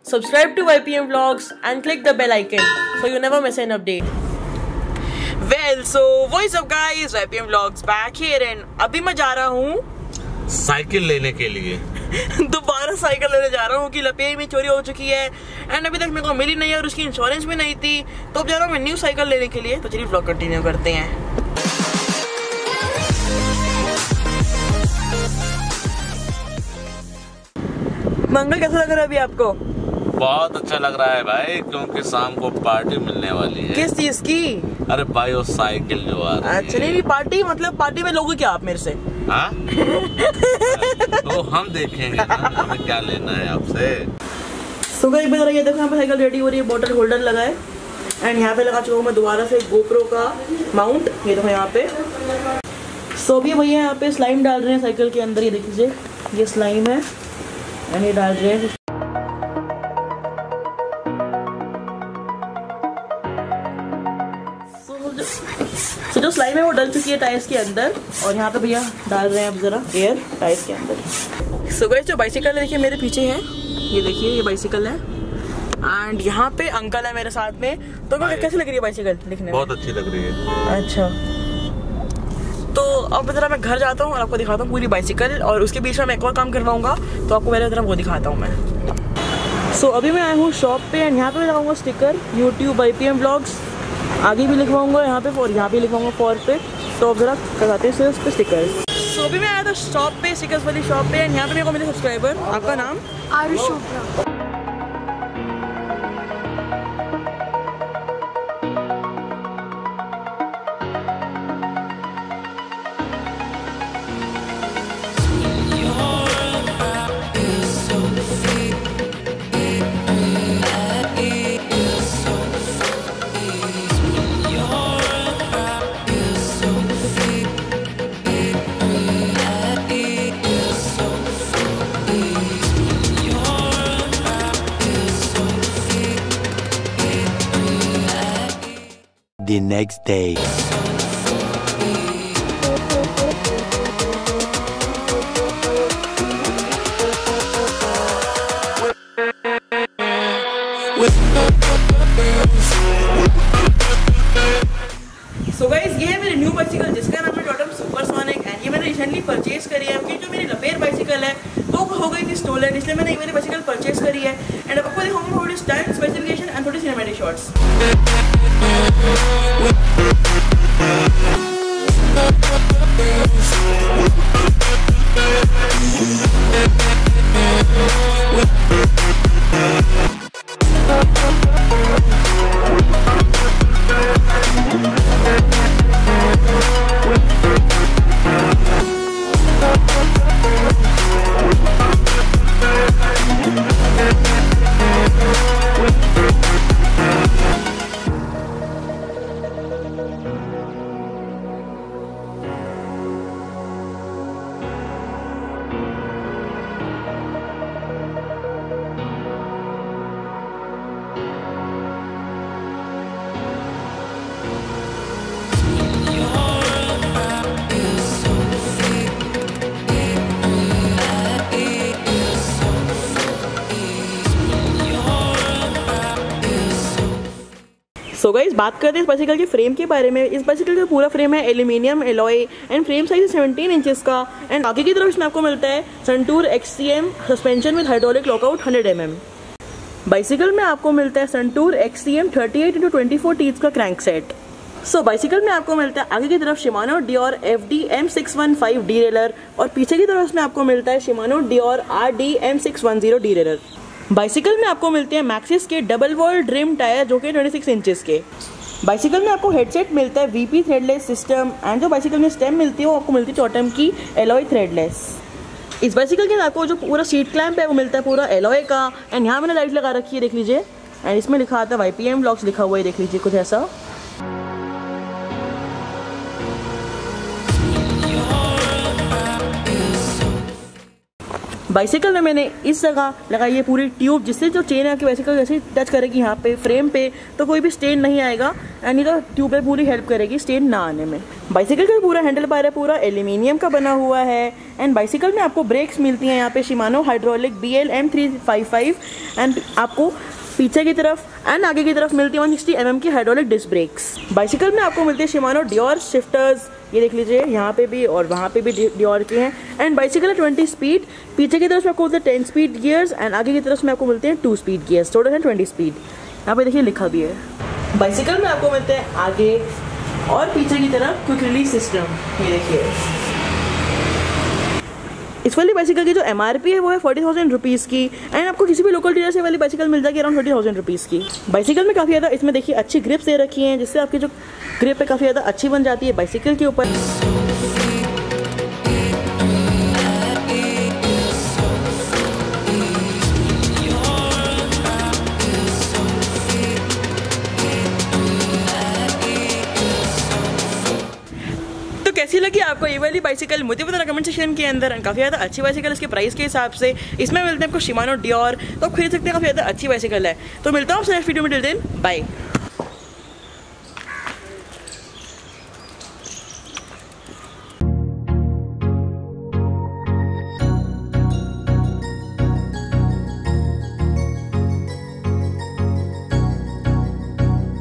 Subscribe to YPM Vlogs and click the bell icon so you never miss an update. Well, so what's up guys, YPM Vlogs back here and अभी मैं जा रहा हूँ cycle लेने के लिए। दोबारा साइकिल लेने जा रहा हूँ कि लपेट में चोरी हो चुकी है एंड अभी तक मेरे को मिली नहीं है और उसकी इंश्योरेंस भी नहीं थी, तो अब जा रहा हूँ मैं न्यू साइकिल लेने के लिए। तो चलिए व्लॉग कंटिन्यू करते हैं। मंगल कैसा लग रहा है अभी आपको? बहुत अच्छा लग रहा है भाई, क्योंकि शाम को पार्टी मिलने वाली है। किस चीज की? अरे भाई वो साइकिल जो आ रही है। अच्छा नहीं, पार्टी मतलब पार्टी में लोगे क्या आप मेरे से? हाँ? तो हम देखेंगे ना हमें क्या लेना है आपसे। सो गाइस बता रही है, देखो यहाँ पे साइकिल रेडी हो रही है, बॉटल होल्डर लगा है एंड यहाँ पे लगा चुका हूँ मैं दोबारा से गोप्रो का माउंट। ये देखो यहाँ पे। सो अभी भैया यहाँ पे स्लाइम डाल रहे हैं साइकिल के अंदर, ये देख लीजिए ये स्लाइम है एंड ये डाल रहे हैं। तो जो स्लाइम है वो डल चुकी है टायर्स के अंदर और यहाँ पे भैया डाल रहे हैं अब जरा एयर टायर्स के अंदर। सो गाइस जो बाइसिकल है देखिए मेरे पीछे है, ये देखिए ये बाइसिकल है एंड यहाँ पे अंकल है मेरे साथ में। तो कैसी लग रही है बाइसिकल दिखने में? बहुत अच्छी लग रही है। अच्छा तो अब जरा मैं घर जाता हूँ और आपको दिखाता हूँ पूरी बाइसिकल, और उसके बीच में मैं एक और काम करवाऊंगा तो आपको पहले जरा वो दिखाता हूँ मैं। सो अभी मैं आया हूँ शॉप पे एंड यहाँ पे मैं लगाऊंगा स्टिकर यूट्यूब YPM Vlogs, आगे भी लिखवाऊंगा यहाँ पे और यहाँ पे लिखवाऊंगा फॉर पे। तो अब जरा लगाते हैं उस पर स्टिकर। सो अभी मैं आया था शॉप पे, स्टिकर्स वाली शॉप पे एंड यहाँ पे मेरे को मिले सब्सक्राइबर। आपका नाम? Aarush. The next day. So guys ये है मेरी न्यू बाइसिकल जिसका नाम है टोटम सुपरसोनिक एंड ये मैंने रिसेंटली परचेज करी है क्योंकि जो मेरी लपेट बाइसिकल है वो हो गई थी स्टोलन, इसलिए मैंने ये मेरी बाइसिकल परचेज करी है एंड आपको दिखाऊंगा थोड़ी स्टाइल स्पेसिफिकेशन एंड थोड़ी सिनेमैटिक शॉट्स। सो गाइस बात करते हैं इस बाइसिकल के फ्रेम के बारे में। इस बाइसिकल का पूरा फ्रेम है aluminium alloy and frame size 17 inches का एंड आगे की तरफ इसमें आपको मिलता है Suntour XCM suspension with hydraulic lockout 100 mm। Bicycle में आपको मिलता है संटूर XCM 38x24 टीथ का क्रैंक सेट। सो बाइसिकल में आपको मिलता है आगे की तरफ Shimano Dior FD M615 derailleur और पीछे की तरफ इसमें आपको मिलता है Shimano Deore RD M610 derailleur. Bicycle में आपको मिलते हैं मैक्सिस के डबल वॉल ड्रिम टायर जो कि 26 इंचेस के। बाइसिकल में आपको हेडसेट मिलता है VP थ्रेडलेस सिस्टम एंड जो बाइसिकल में स्टेम मिलती है वो आपको मिलती है टोटम की एलॉय थ्रेडलेस। इस बाइसिकल के अंदर आपको जो पूरा सीट क्लैंप है वो मिलता है पूरा एलॉय का एंड यहाँ मैंने लाइट लगा रखी है देख लीजिए एंड इसमें लिखा आता है YPM Vlogs लिखा हुआ है, देख लीजिए कुछ ऐसा। बाइसिकल में मैंने इस जगह लगाई है पूरी ट्यूब, जिससे जो चेन है आपकी बाइसिकल जैसे टच करेगी यहाँ पे फ्रेम पे तो कोई भी स्टेन नहीं आएगा, यानी तो ट्यूब पे पूरी हेल्प करेगी स्टेन ना आने में। बाइसिकल का पूरा हैंडल बार है पूरा एल्यूमिनियम का बना हुआ है। एंड बाइसिकल में आपको ब्रेक्स मिलती हैं यहाँ पे Shimano hydraulic BL M355 and आपको पीछे की तरफ एंड आगे की तरफ मिलती है 160 mm की हाइड्रोलिक डिस्क ब्रेक्स। बाइसिकल में आपको मिलती है शिमानो डियोर शिफ्टर्स, ये देख लीजिए यहाँ पे भी और वहाँ पे भी डियोर के हैं। एंड बाइसिकल है 20 स्पीड, पीछे की तरफ में आपको मिलते हैं 10 स्पीड गियर्स एंड आगे की तरफ में आपको मिलते हैं 2 स्पीड गियर्स, टोटल है 20 स्पीड। यहाँ पे देखिए लिखा भी है। बाइसिकल में आपको मिलते हैं आगे और पीछे की तरफ क्विक रिलीज सिस्टम, ये देखिए। इस वाली बाइसिकल की जो MRP है वो है 40,000 रुपीज़ की एंड आपको किसी भी लोकल डीलर से वाली बाइसिकल मिल जाएगी अराउंड 30,000 रुपीज़ की। बाइसिकल में काफ़ी ज़्यादा इसमें देखिए अच्छी ग्रिप्स दे रखी हैं, जिससे आपकी जो ग्रिप है काफ़ी ज़्यादा अच्छी बन जाती है बाइसिकल के ऊपर। कैसी लगी आपको ये वाली बाइसिकल मुझे बताना कमेंट सेक्शन के अंदर। काफ़ी ज़्यादा अच्छी बाइसिकल इसके प्राइस के हिसाब से इसमें मिलते हैं आपको शिमानो डियोर, तो आप खरीद सकते हैं, काफ़ी ज़्यादा अच्छी बाइसिकल है। तो मिलता हूँ आपसे नेक्स्ट वीडियो में, टिल देन बाय।